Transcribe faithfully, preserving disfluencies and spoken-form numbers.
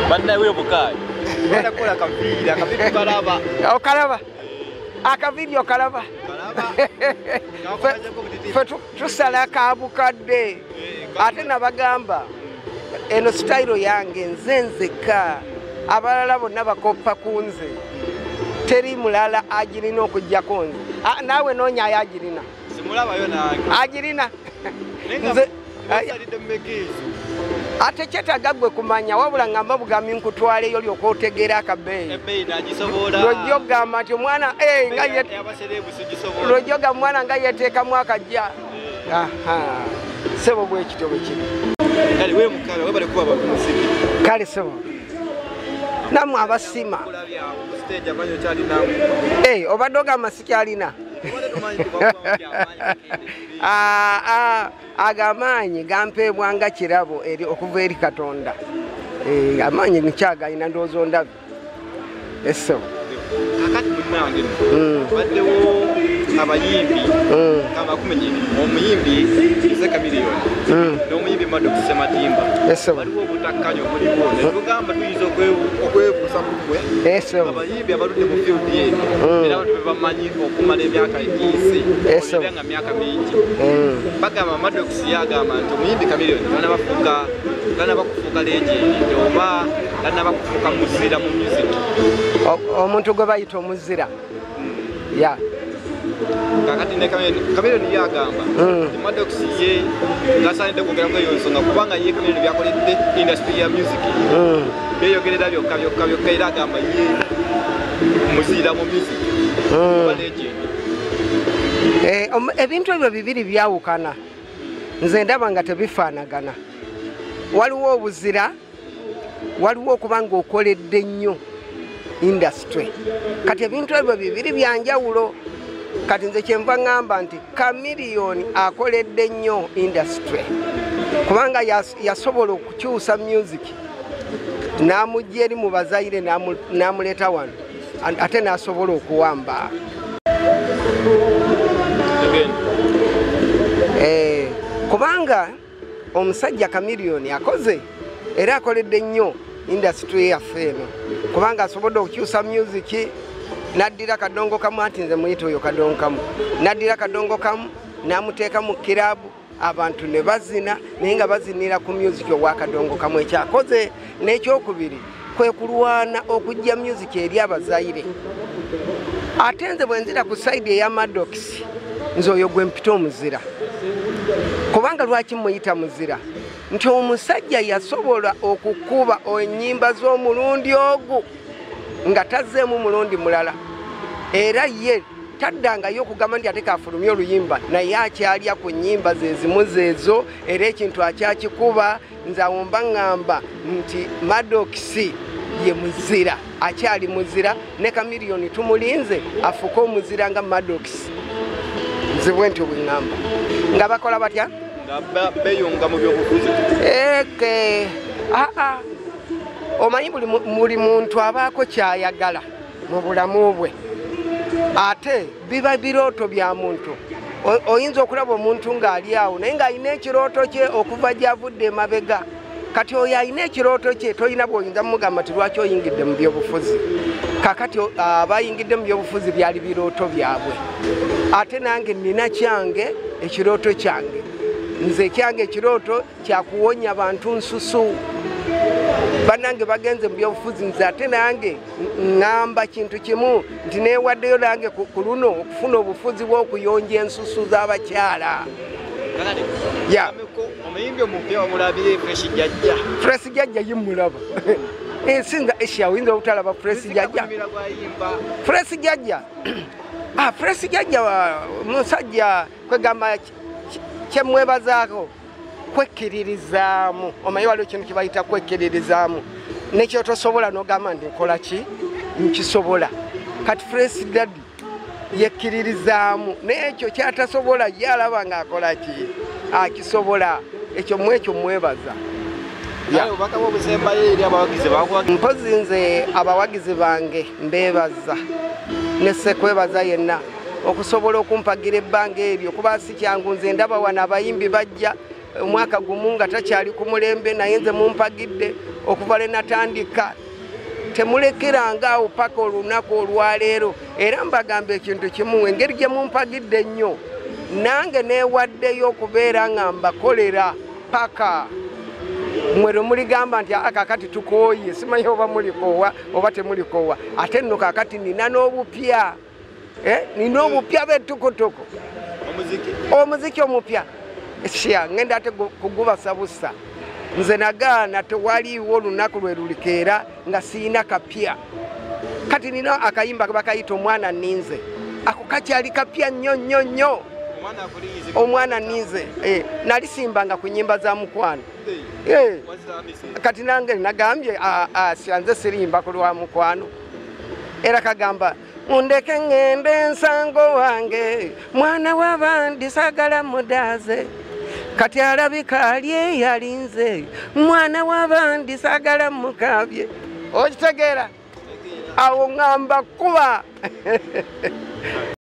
Banda wewe bukai. Banda kola kaviri, akaviri kalaba. Okalaba. Akaviri okalaba. Kalaba. Fetu tusala kabukadde. Ate nabagamba eno style yange nzenzeka. Abalala bonna bakoppa kunze. Teri mulala agirina okujja konze. Nawe nonya yagirina. Simulaba yo nange. Agirina. Nze ate kyetagagwe kumanya wabula ngamba bugambi nkutwale yo lyokotegera akabeyi. Ebeyi nagisobola. Lojoga mati omwana eh nga yet. Abaserebu sigisobola. Lojoga mwana nga yeteeka mwaka jja. Aha. Sebo bwe kitobe kino. Kale we mukale we bali kuba bamusimi. Kale sebo. Namu abasima. Stage amanyo kyali namu. Eh obadoga amasiki alina. Ah ah agamanyi gampebwa nga kirabo eri okuva eri Katonda. Eh amanyi nkyaga ina ndozo ndabi. Eso. Akati munange. Baddewo abayimbi kama kumenyini omuyimbi Zeka Miliyoni. N'omuyimbi Maddox Sematimba. Eso. Baliwo butakkanyo muliwo netugamba tuyizo okwebuusa mukwe. Eso. Abayimbi abaludde mu field yetu era abantu bamanyi okumala emyaka egiyise. Eso. Nga myaka mingi. Bagamba Maddox yagamba nti omuyimbi Kamiliyoni bana bafuuka bana bakufuuka legend oba bana bakufuuka muzira mu music. Omuntu gwe bayita omuzira. Ya. Kakati ne Kamiliyoni yagamba nti Maddox ye ngasanidde kwogera ngo eyo nsonga kubanga ye Kamiliyoni byakoledde industry ya music. Yeyogerera byokka byokka byokka era agamba ye muzira mu music. Oba legend. Eh ebintu ebyo bibiri byawukana. Nze ndaba nga tebifaanagana. Waliwo obuzira, waliwo okubanga okoledde nnyo industry. Kati ebintu ebyo bibiri byanjawulo. Kati nze kyenva ngamba nti Kamiliyoni akoledde nnyo industry. Kubanga yasobola okukyusa music. N'amujja eri mu bazaire n'amuleeta wano. Ate n'asobola okuwamba. Eh, kubanga omusajja Kamiliyoni akoze era akoledde nnyo industry yaffe eno. Kubanga asobodde okukyusa music. Naddira kadongo kamu ati nze muyita oyo kadongo kamu. Naddira kadongo kamu namuteeka mu kirabu abantu ne bazina naye nga bazinira ku music owa kadongo kamu ekyakoze n'ekyokubiri kwe kulwana okujja music eri abazaire. Ate nze bwe nzira ku side eya Maddox nze oyo gwe mpita omuzira. Kubanga lwaki muyita muzira? Nti omusajja yasobola okukuba ennyimba z'omulundi ogwo nga tazzeemu mulundi mulala. Era ye taddangayo okugamba nti ate kafulumya oluyimba naye akyalya ku nnyimba ze zimu zeezo era ekintu akyakikuba. Nze awo mba ŋŋamba nti Maddox ye muzira, akyali muzira ne Kamiliyoni tumulinze afuke omuzira nga Maddox. Nze bwe ntyo bwe ŋŋamba. Nga bakola batya? Nga beeyunga mu byobufuzi. Eke aa omanyi buli muntu abaako kyayagala mu bulamu bwe. Ate biba birooto bya muntu. Oyinza okulaba omuntu ng'ali awo naye ng'alina ekirooto kye okuva gy'avudde emabega. Kati oyo alina ekirooto kye tolina bw'oyinza mugamba nti lwaki oyingidde mu byobufuzi. Kakati abayingidde mu byobufuzi byali birooto byabwe. Ate nange nina kyange ekirooto kyange. Nze kyange ekirooto kyakuwonya bantu nsusu. Banange bagenze mu byobufuzi nze ate nange ngamba kintu kimu nti neewaddeyo nange ku luno okufuna obufuzi bw'okuyonja ensusu z'abakyala. Ya omuyimbi omupya wamulabire Fresh Jajja. Fresh Jajja yimulaba. Ensinga esha oyinza obutalaba Fresh Jajja. Fresh Jajja. Ah Fresh Jajja musajja kwegamba kyemwebazaako kwekkiririzaamu. Omanyi waliwo ekintu kye bayita kwekkiririzaamu. Nekyotosobola n'ogamba nti nkola ki? Nkisobola. Kati Fresh Daddy yekkiririzaamu n'ekyo kyatasobola ye alaba ng'akola ki? Akisobola. Ekyo mwekyo mwebaza. Mpozi nze abawagizi bange mbeebaza ne ssekwebaza yenna okusobola okumpagira ebbanga eryo kuba si kyangu. Nze ndaba wano abayimbi bajja omwaka gumu nga takyali ku mulembe naye nze mumpagidde okuva lwe natandika temulekeranga awo paka olunaku olwaleero. Era mbagamba ekintu kimu, engeri gye mumpagidde ennyo nange neewaddeyo okubeera nga mbakolera paka mwe lwe muligamba nti akakati tukooye, simanyi oba mulikoowa oba temulikoowa. Ate nno kakati nina n'obupya, nina obupya b'ettukutuku, omuziki omupya. Sya ngenda ate kugubasa busa. Nze nagaana tewaliiwo olunaku lwe lulikeera nga siina kapya. Kati nina akayimba bakayita omwana ninze, ako kakyali kapya nnyo nnyo nnyo. Omwana ninze nalisimbanga ku nnyimba za mukwano. Kati nange nagambye nze sirimba ku lwa mukwano. Era kagamba mundeke ngende ensango wange, mwana w'abandi sagala mudaaze. Kati alabika ali eyalinze, mwana w'abandi sagala mukabye. Okitegeera? Awo ngamba kuba